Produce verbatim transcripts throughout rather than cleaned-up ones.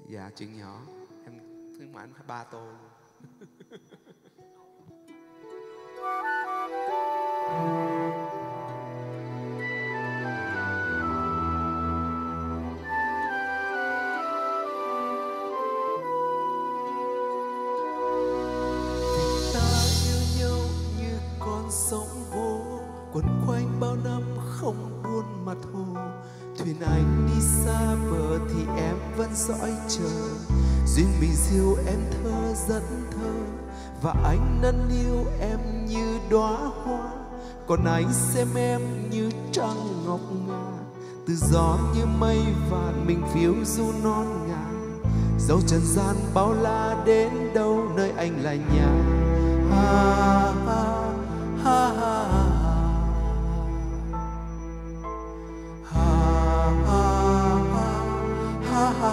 Dạ chuyện nhỏ, em thương mà anh phải ba tô. Sóng vỗ quấn quanh bao năm không buồn mặt hồ. Thuyền anh đi xa bờ thì em vẫn dõi chờ. Duyên mình diêu em thơ dẫn thơ, và anh nâng niu em như đóa hoa. Còn anh xem em như trăng ngọc ngà, từ gió như mây vàng mình phiêu du non ngàn. Dẫu trần gian bao la đến đâu, nơi anh là nhà. À, à, Ha ha ha ha ha.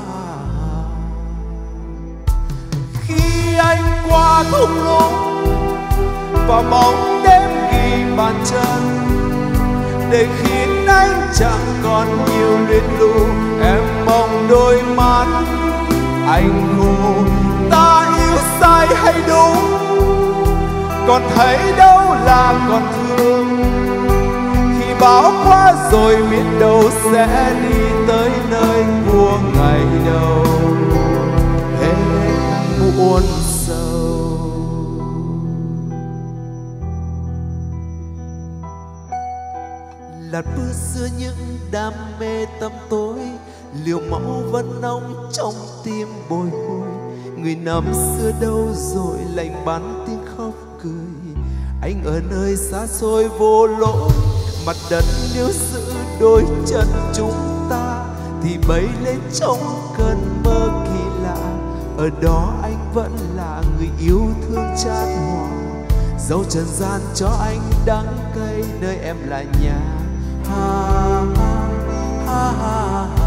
Khi anh qua thung lũng và bóng đêm ghi bàn chân, để khiến anh chẳng còn nhiều luyến lưu, em mong đôi mắt anh ngủ. Ta yêu sai hay đúng, còn thấy đâu là còn thương. Khi bão qua rồi biết đâu sẽ đi tới nơi của ngày đầu. Hết muôn sầu. Lạt mưa xưa những đam mê tăm tối, liều máu vẫn nóng trong tim bồi hồi. Người năm xưa đâu rồi, lạnh bắn tiếng khóc cười. Anh ở nơi xa xôi vô lỗi, mặt đất nếu giữ đôi chân chúng ta thì bay lên trong cơn mơ kỳ lạ. Ở đó anh vẫn là người yêu thương chan hòa. Dẫu trần gian cho anh đắng cay, nơi em là nhà. Ha ha ha ha ha.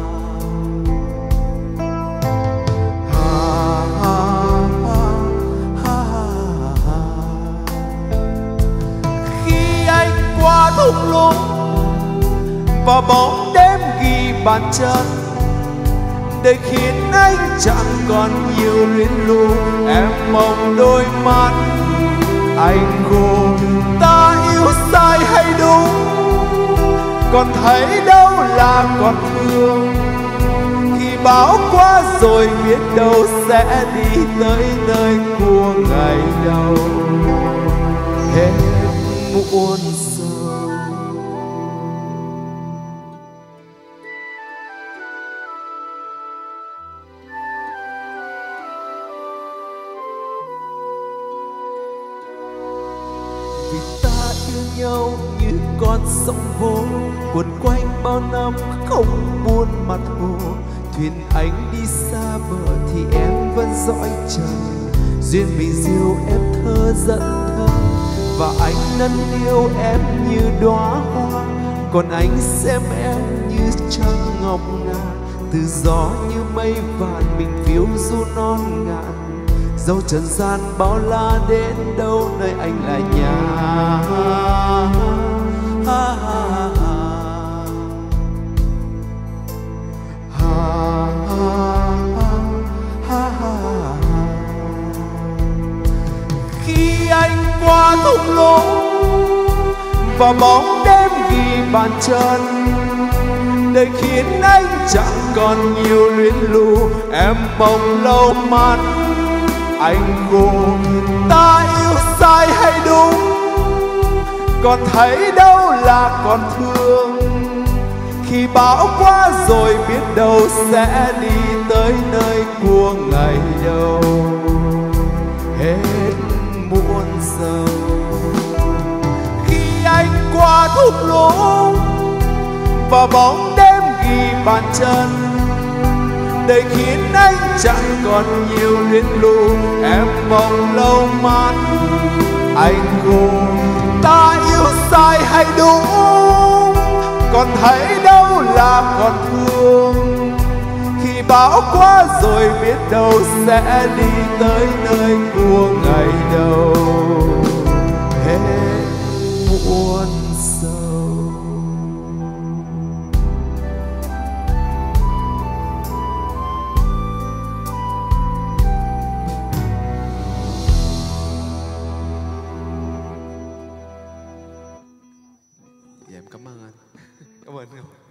Qua thung lũng và bóng đêm ghi bàn chân, để khiến anh chẳng còn nhiều luyến lưu, em mong đôi mắt anh khô. Ta yêu sai hay đúng, còn thấy đâu là còn thương. Khi bão qua rồi biết đâu sẽ đi tới nơi của ngày đầu. Hết muôn sầu. Vì ta yêu nhau như con sông vô, cuốn quanh bao năm không buồn mặt hồ. Thuyền anh đi xa bờ thì em vẫn dõi chờ. Duyên mình diêu em thơ dẫn thơ, và anh nâng niu em như đóa hoa. Còn anh xem em như trăng ngọc ngà, từ gió như mây vàng mình phiêu du non ngàn. Dẫu trần gian bao la đến đâu, nơi anh là nhà. Ha, ha, ha, ha, ha, ha. Khi anh qua thung lũng và bóng đêm ghi bàn chân, để khiến anh chẳng còn nhiều luyến lưu, em mong lâu mắt anh khô. Ta yêu sai hay đúng, còn thấy đâu là còn thương. Khi bão qua rồi biết đâu sẽ đi tới nơi của ngày đầu. Hết muôn sầu. Khi anh qua thung lũng và bóng đêm ghi bàn chân, để khiến anh chẳng còn nhiều luyến lưu, em mong lâu mắt anh khô. Ta yêu sai hay đúng, còn thấy đâu là còn thương. Khi bão qua rồi biết đâu sẽ đi tới nơi của ngày đầu. Hết muôn sầu. Dạ em cảm ơn anh. Cảm ơn anh.